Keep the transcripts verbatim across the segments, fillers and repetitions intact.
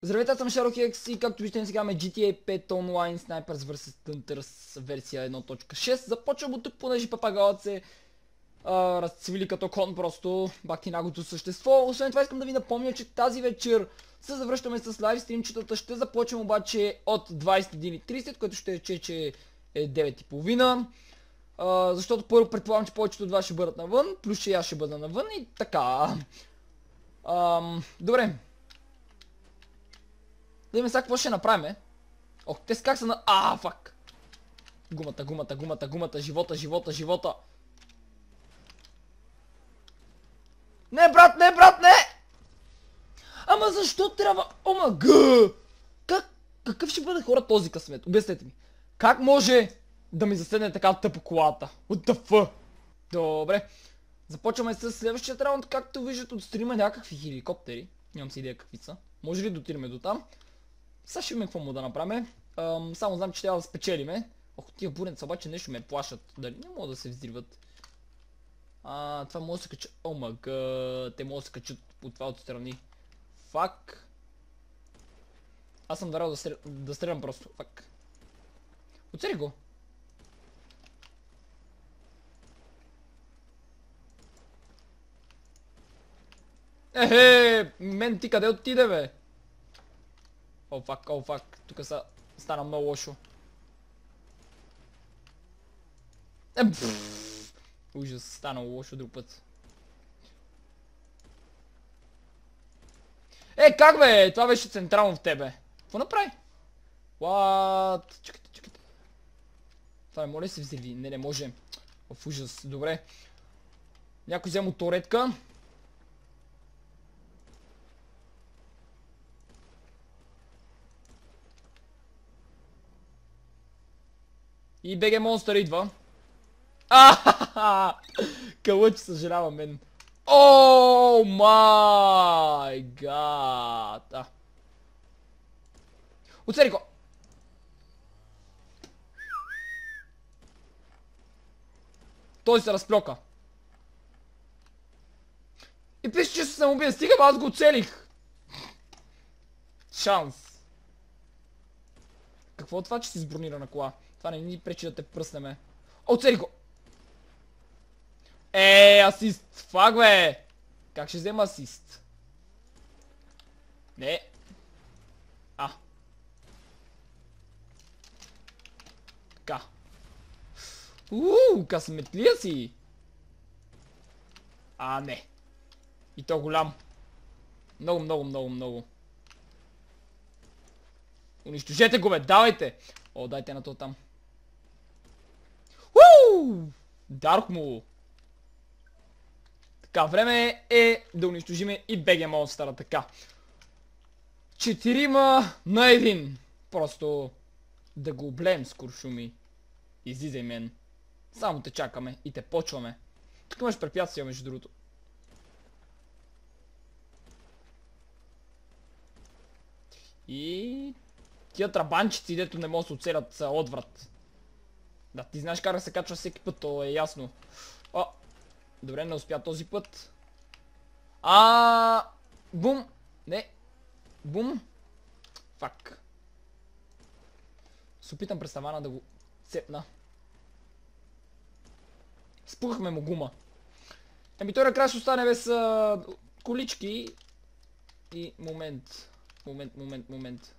Здравейте, аз съм Шарок Екс и както виждате сега ме джи ти ей пет Online Snipers versus. Hunters версия едно точка шест. Започвам от тук, понеже папагалът се а, разцвили като кон, просто бактинагото същество. Освен това искам да ви напомня, че тази вечер се завръщаме с лайв стримчетата. Ще започнем обаче от двайсет и трийсет, което ще рече, че е девет и половина. Uh, защото първо предполагам, че повечето от вас ще бъдат навън, плюс че аз ще бъда навън и така. Uh, добре. Да видим сега какво ще направим. Ох, те как са на... Ааа, фак. Гумата, гумата, гумата, гумата, живота, живота, живота. Не, брат, не, брат, не! Ама защо трябва... Ома, гъ! Как... Какъв ще бъде хора този късмет? Обяснете ми. Как може да ми заседне така тъпо колата? What the fuck? Добре. Започваме с следващия раунд. Както виждате от стрима някакви хеликоптери. Нямам си идея какви са. Може ли да отидем до там? Сега ще видим какво му да направим. Ам, само знам, че трябва да спечелиме. Ох, тия буренца обаче нещо ме плашат. Дали не могат да се взриват? А, това може да се качат. О, мага, те могат да се качат от това отстрани. Фак. Аз съм дарал да, стрел... да стрелям просто. Фак. Оцели го. Ехе, мен ти къде отиде, бе? О, фак, о, фак. Тук са... стана много лошо. Е, ужас, стана лошо друг път. Е, как бе? Това беше централно в тебе. Какво направи? What? Чакайте, чакайте. Това не може да се взриви? Не, не може. В ужас, добре. Някой взема моторетка. И БГ Монстър идва. Ахахаха! Кълъч, съжалявам мен. О май гад! А. Оцели го! Той се разплёка. И пише, че се самоубия. Стига, аз го оцелих. Шанс. Какво е това, че си сбронира на кола? Това не ни пречи да те пръснеме. Оцели го! Е, асист! Фак, бе! Как ще взема асист? Не. А. Така. Ууу, късметлия си! А, не. И то голям. Много, много, много, много. Унищожете го, бе! Давайте! О, дайте на то там. Ууу! Дарх му! Така, време е да унищожиме и БГ Монстъра, така. Четирима на един. Просто да го облеем с куршуми. Излизай, мен. Само те чакаме и те почваме. Тук имаш препятствия, между другото. И... тия трабанчици, дето не могат да се оцелят, са отврат. Да, ти знаеш как да се качва всеки път, то е ясно. О, добре, не успя този път. А, бум. Не. Бум. Фак. Се опитам през тавана да го цепна. Спухахме му гума. Еми той накрая ще остане без а, колички. И момент. Момент, момент, момент.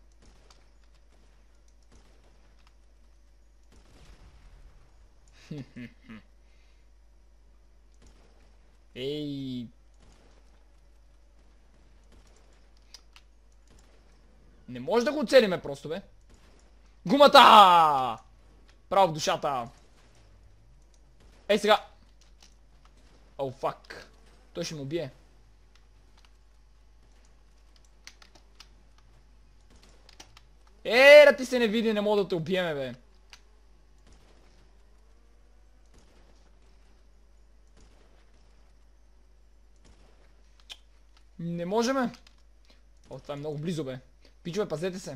Ей. Не може да го оцелиме просто, бе. Гумата! Право в душата. Ей сега. О, фак. Той ще му бие. Е, да ти се не види, не мога да те убиеме, бе. Не можеме. О, това е много близо, бе. Пичове, пазете се.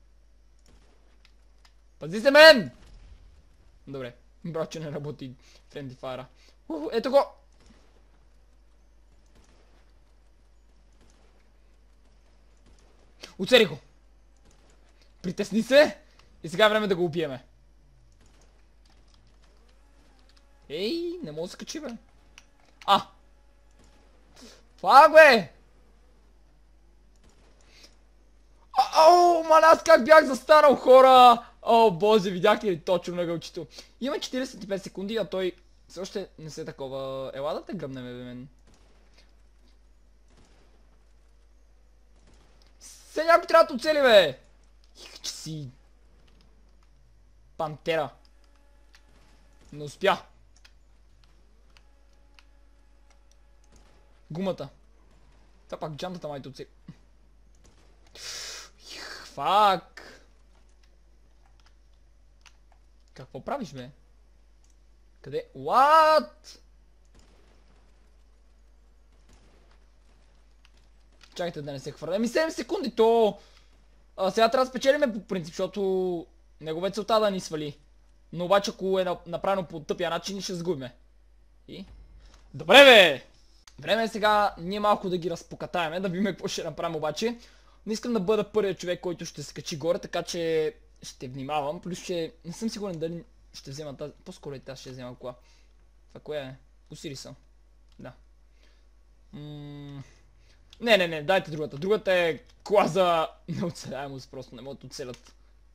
Пази се, мен! Добре. Брат, че не работи Friendly Fire. Уху, ето го! Оцели го. Притесни се. И сега е време да го убиеме. Ей, не мога да се качи, бе. А! Това, бе! Ау, маля, аз как бях застанал, хора! О, боже, видяхте ли точно на гълчето? Има четиридесет и пет секунди, а той все още не се такова. Ела да те гръбнем, бе, мен. Се някой трябва да оцели, бе! Их, че си... пантера. Не успя. Гумата. Това пак джантата май те оцели. Фак. Какво правиш, бе? Къде? What? Чакайте да не се хвърля. Ами седем секунди, то... А, сега трябва да спечелиме по принцип, защото... Негове целта да ни свали. Но обаче ако е направено по тъпия начин, ще сгубиме. И... Добре, бе! Време е сега ние малко да ги разпокатаеме, да видим какво ще направим обаче. Не искам да бъда първият човек, който ще се качи горе, така че ще внимавам. Плюс ще... Не съм сигурен дали ще взема тази... По-скоро и тази ще взема кола. Това кое е? Осириса. Да. М... Не, не, не, дайте другата. Другата е кола за неоцеляемост, просто не могат да оцелят.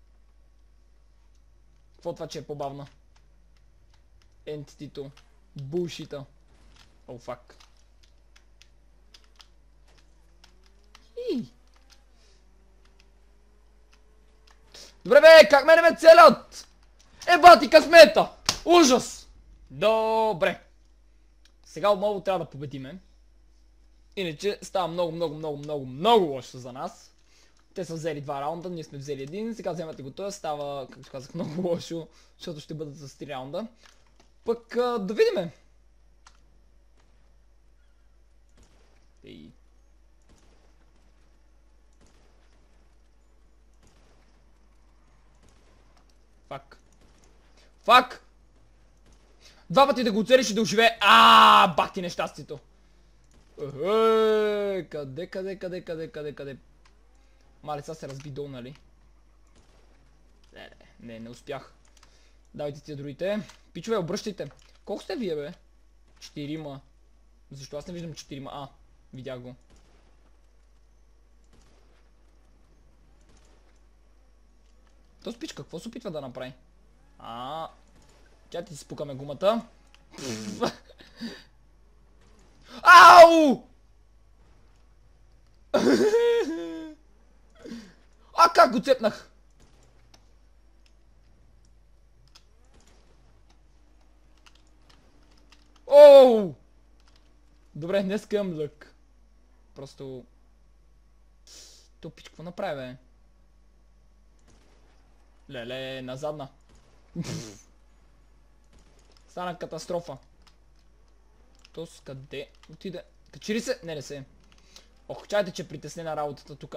Какво това, че е по-бавна? Entity-то. Булшита. О, фак. И... Добре, бе, как мене ме целят? Е, бати, късмета! Ужас! Добре. Сега отново трябва да победиме. Иначе става много, много, много, много, много лошо за нас. Те са взели два раунда, ние сме взели един. Сега вземате го това, става, както казах, много лошо, защото ще бъдат с три раунда. Пък а, да видиме. Ей. Фак. Фак! Два пъти да го оцелиш и да оживее. Ааа, бах ти нещастието. Ехе, къде, къде, къде, къде, къде, къде? Малеца се разби долу, нали? Не, не, не, не успях. Давайте тия другите. Пичове, обръщайте. Колко сте вие, бе? Четирима. Защо аз не виждам четирима? А, видях го. То спичка, какво се опитва да направи? А, тя ти си спукаме гумата. Ау! А, как го цепнах? Оу! Добре, днеска имам лък. Просто... То пич, какво направи, бе? Леле, назадна. Стана катастрофа. То с къде отиде? Качи ли се? Не, не се. Ох, чайте, че е притеснена работата тука.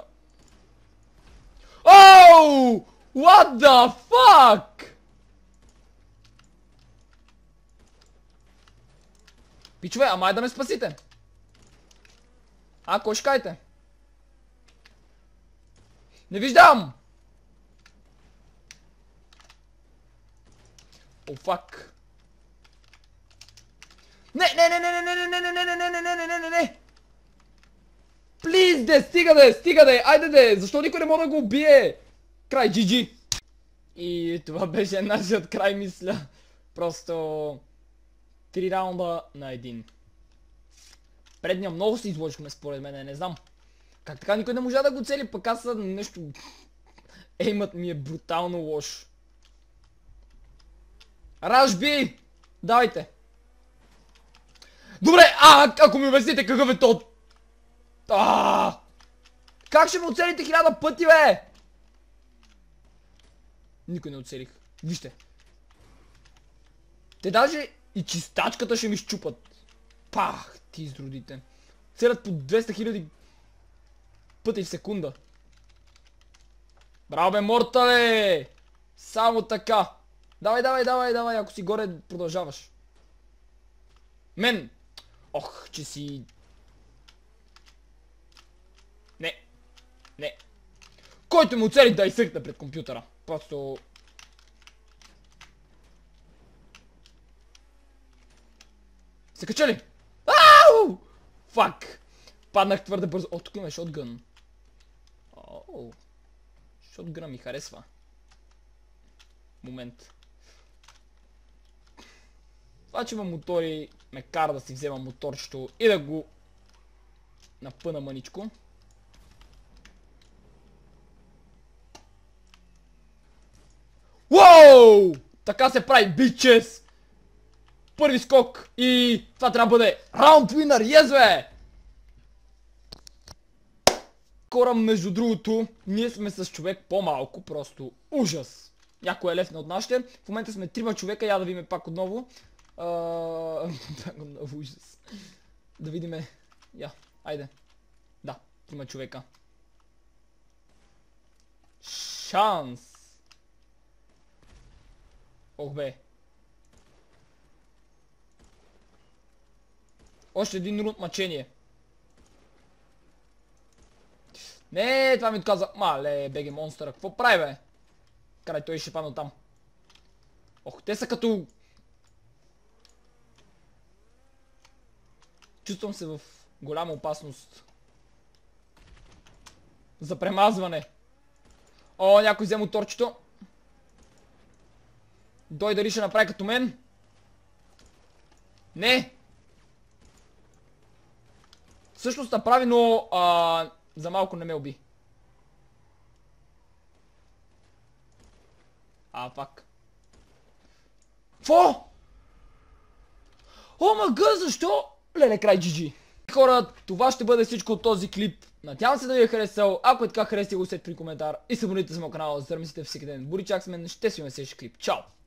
Оу! What the fuck? Пичове, ама е да ме спасите. А, кой ще кажете? Не виждам! О, фак. Не, не, не, не, не, не, не, не, не, не, не, не, не, не, не, не. Плиз, де, стига де, стига де, айде де, защо никой не може да го убие? Край, джи джи. И това беше нашият край, мисля. Просто... Три раунда на един. Предния много се изложихме според мен, не знам. Как така никой не можа да го цели, пък аз нещо... Еймът ми е брутално лош. Ражби! Давайте! Добре, а, ако ми обясните какъв е то... Аааа! Как ще ме оцелите хиляда пъти, бе? Никой не оцелих. Вижте. Те даже и чистачката ще ми щупат. Пах, ти изродите. Целят по двеста хиляди пъти в секунда. Браво, бе, мортале! Само така. Давай, давай, давай, давай, ако си горе продължаваш. Мен! Ох, че си... Не. Не. Който му цели да изсъкне пред компютъра. Просто... Се кача ли? Ау! Фак! Паднах твърде бързо. О, тук има шотгън. Оу. Шотгъна ми харесва. Момент. Това, че има мотори, ме кара да си взема моторчето и да го напъна мъничко. Уоу! Така се прави, бичес! Първи скок и това трябва да бъде раунд винър, ес бе! Хора, между другото, ние сме с човек по-малко, просто ужас. Някой е лефна от нашите. В момента сме трима човека, я да видим пак отново. Пак отново ужас. Да видиме. Я, айде. Да, трима човека. Шанс! Ох бе. Още един рунд мъчение. Не, това ми отказа. Мале, беге монстъра. Какво прави, бе? Карай, той ще падна там. Ох, те са като... Чувствам се в голяма опасност. За премазване. О, някой взе моторчето. Дой дали ще направи като мен? Не! Всъщност направи, но а, за малко не ме уби. А, пак. Фо? О, мъга, защо? Леле, край джи джи. Хора, това ще бъде всичко от този клип. Надявам се да ви е харесал. Ако е така, харесайте го след при коментар. И се абонирайте за моят канал, за да мислите всеки ден. Боричак с мен, ще си имаме следващия клип. Чао!